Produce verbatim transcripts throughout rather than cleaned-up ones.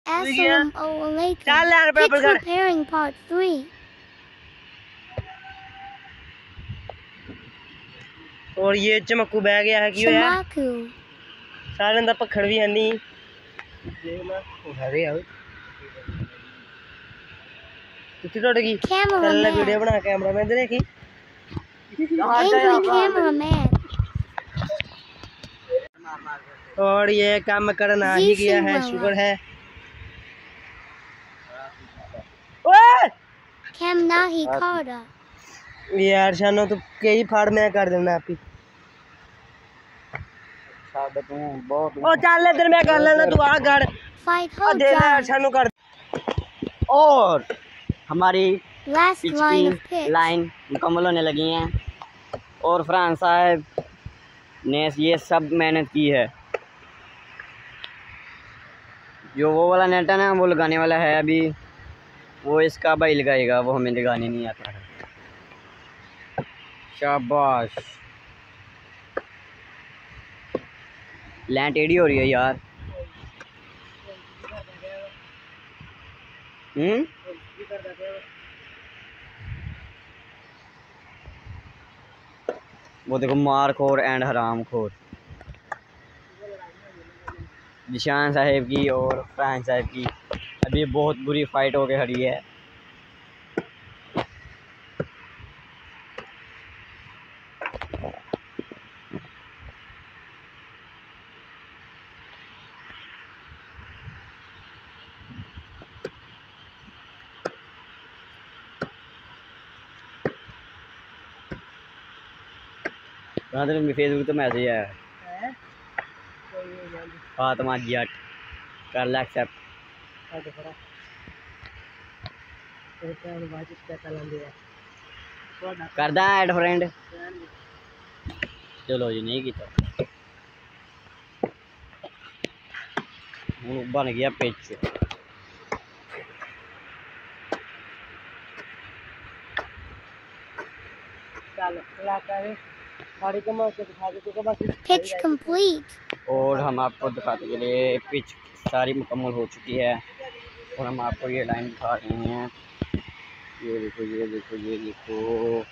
Assalamualaikum. चल यार Kids paper कर। preparing part three. और ये चमकू बह गया है क्यों यार? Chamaku. सारे अंदर पखड़ भी है नहीं। देखना उठा दे यार। कितनी टूट गई? चल वीडियो Cameraman. बना कैमरा मैन देखी। Angry cameraman. और ये काम करना ही गया है, शुक्र है। ओए! Cam nahi kada. यार शानो तो कई फाड़ में कर देना आप ही। ओ चल इधर मैं कर लेना, तू आ कर। Fight आ दे ना यार Hojai. शानो कर। और हमारी Last पिच line of की pitch. लाइन मुकम्मल होने लगी हैं और फरहान साहब ने ये सब मेहनत की है। जो वो वाला नेट है ना वो लगाने वाला है अभी, वो इसका भाई लगाएगा, वो हमें लगाने नहीं आता है। शाबाश। लैंड टेढ़ी हो रही है यार। हम्म वो देखो मार खोर एंड हराम खोर, निशान साहब की और फरहान साहब की अभी बहुत बुरी फाइट होके खड़ी है। फेसबुक तो मैसेज है फातिमा जट कर ला एक्सेप्ट कर दा ऐड फ्रेंड। चलो जी नहीं किया हूँ बन गया पिच। Pitch complete. और हम आपको दिखाते के लिए पिच सारी मुकम्मल हो चुकी है और हम आपको ये लाइन दिखा रहे हैं। ये देखो ये देखो ये देखो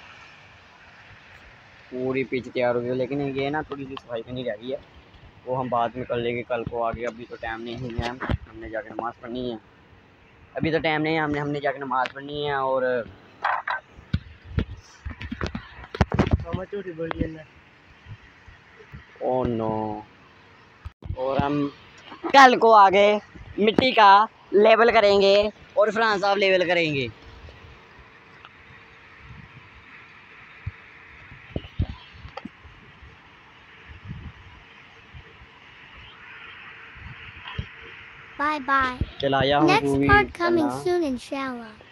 पूरी पिच तैयार हो गई, लेकिन ये ना थोड़ी सी सफाई करनी रह गई है, वो हम बाद में कर लेंगे कल को आगे। अभी तो टाइम नहीं है, हमने जाकर नमाज़ पढ़नी है। अभी तो टाइम नहीं है, हमने हमने जाकर नमाज़ पढ़नी है। और ओ नो, और हम कल को आगे मिट्टी का लेवल करेंगे और फरहान साहब लेवल करेंगे। Bye bye. चलाया हूँ Next part coming soon, inshallah.